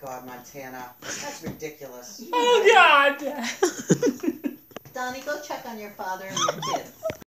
God, Montana. That's ridiculous. Oh, God. Donnie, go check on your father and your kids.